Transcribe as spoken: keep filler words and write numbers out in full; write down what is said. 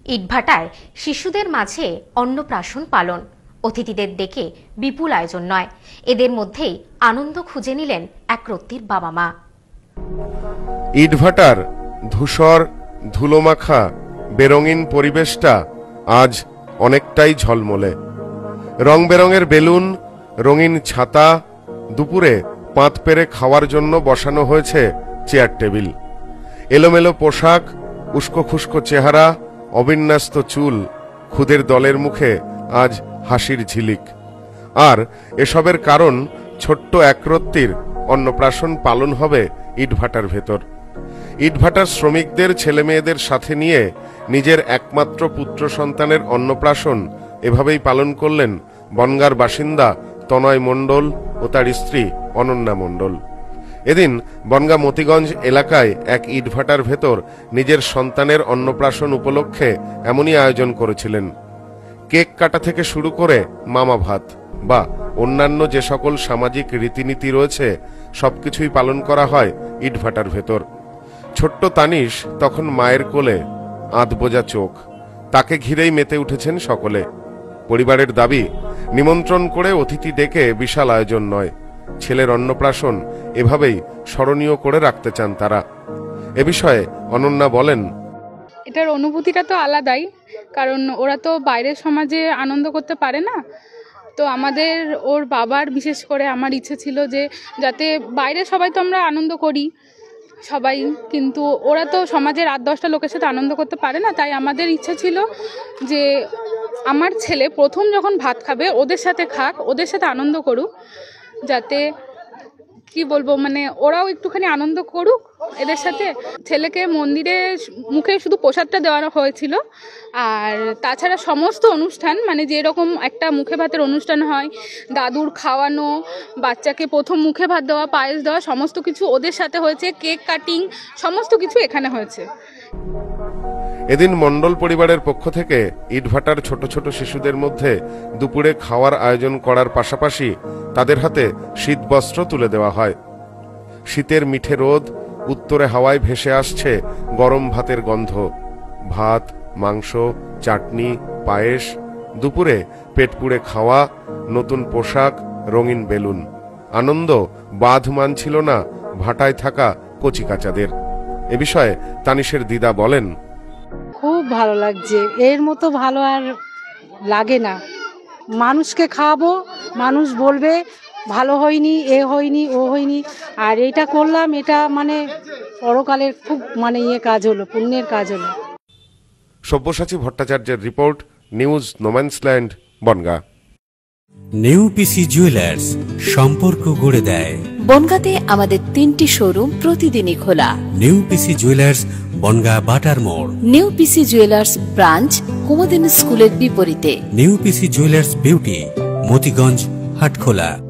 ইটভাটায় শিশুদের মাঝে অন্নপ্রাশন পালন, অতিথিদের ডেকে বিপুল আয়োজন নয়, এদের মধ্যেই আনন্দ খুঁজে নিলেন এক রত্তির বাবা মা। ইটভাটার ধূসর ধুলোমাখা বেরঙিন পরিবেশটা আজ অনেকটাই ঝলমলে। রং বেরঙের বেলুন, রঙিন ছাতা, দুপুরে পাত পেরে খাওয়ার জন্য বসানো হয়েছে চেয়ার টেবিল। এলোমেলো পোশাক, উস্কো খুস্কো চেহারা, অবিন্যস্ত চুল, খুদের দলের মুখে আজ হাসির ঝিলিক। আর এসবের কারণ ছোট্ট একরত্তির অন্নপ্রাশন পালন হবে ইটভাটার ভেতর। ইটভাটার শ্রমিকদের ছেলে মেয়েদের সাথে নিয়ে নিজের একমাত্র পুত্র সন্তানের অন্নপ্রাশন এভাবেই পালন করলেন বনগাঁর বাসিন্দা তনয় মণ্ডল ও তার স্ত্রী অনন্যা মণ্ডল। এদিন বনগাঁ মতিগঞ্জ এলাকায় এক ইটভাটার ভেতর নিজের সন্তানের অন্নপ্রাশন উপলক্ষে এমনই আয়োজন করেছিলেন। কেক কাটা থেকে শুরু করে মামা ভাত বা অন্যান্য যে সকল সামাজিক রীতিনীতি রয়েছে সবকিছুই পালন করা হয় ইটভাটার ভেতর। ছোট্ট তানিশ তখন মায়ের কোলে, আধ বোঝা চোখ, তাকে ঘিরেই মেতে উঠেছেন সকলে। পরিবারের দাবি, নিমন্ত্রণ করে অতিথি ডেকে বিশাল আয়োজন নয়, ছেলের অন্নপ্রাশন এভাবেই স্মরণীয় করে রাখতে চান তারা। এ বিষয়ে অনন্যা বলেন, এটার অনুভূতিটা তো আলাদাই, কারণ ওরা তো বাইরের সমাজে আনন্দ করতে পারে না। তো আমাদের ওর বাবার বিশেষ করে আমার ইচ্ছে ছিল যে যাতে বাইরে সবাই তো আমরা আনন্দ করি সবাই, কিন্তু ওরা তো সমাজের আট দশটা লোকের সাথে আনন্দ করতে পারে না। তাই আমাদের ইচ্ছে ছিল যে আমার ছেলে প্রথম যখন ভাত খাবে ওদের সাথে খাক, ওদের সাথে আনন্দ করুক, যাতে কি বলবো মানে ওরাও একটুখানি আনন্দ করুক এদের সাথে। ছেলেকে মন্দিরে মুখে শুধু প্রসাদটা দেওয়া হয়েছিল, আর তাছাড়া সমস্ত অনুষ্ঠান মানে যেরকম একটা মুখে ভাতের অনুষ্ঠান হয়, দাদুর খাওয়ানো, বাচ্চাকে প্রথম মুখে ভাত দেওয়া, পায়েস দেওয়া, সমস্ত কিছু ওদের সাথে হয়েছে। কেক কাটিং সমস্ত কিছু এখানে হয়েছে। এদিন মণ্ডল পরিবারের পক্ষ থেকে ইটভাটার ছোট ছোট শিশুদের মধ্যে দুপুরে খাওয়ার আয়োজন করার পাশাপাশি তাদের হাতে শীত বস্ত্র তুলে দেওয়া হয়। শীতের মিঠে রোদ, উত্তরে হাওয়ায় ভেসে আসছে গরম ভাতের গন্ধ। ভাত, মাংস, চাটনি, পায়েস, দুপুরে পেট পুড়ে খাওয়া, নতুন পোশাক, রঙিন বেলুন। আনন্দ বাঁধ মানছিল না ভাটায় থাকা কচিকাচাদের। এ বিষয়ে তানিশের দিদা বলেন, খুব ভালো লাগছে, এর মতো ভালো আর লাগে না। মানুষকে খাওয়াবো, মানুষ বলবে ভালো হয়নি, এ হয়নি, ও হয়নি, আর এটা করলাম, এটা মানে পরকালের খুব মানে ইয়ে কাজ হলো, পুণ্যের কাজ হলো। সব্যসাচী ভট্টাচার্যের রিপোর্ট, নিউজ নোম্যান্সল্যান্ড, বনগাঁ। নেউপিসি জুয়েলার্স, সম্পর্ক গড়ে দেয়। বনগাঁতে আমাদের তিনটি শোরুম প্রতিদিনই খোলা। নেউপিসি জুয়েলার্স, বনগাঁ বাটার মোড়। নেউপিসি জুয়েলার্স ব্রাঞ্চ কুমুদিনী স্কুলের বিপরীতে। নেউপিসি জুয়েলার্স বিউটি, মতিগঞ্জ, হাটখোলা।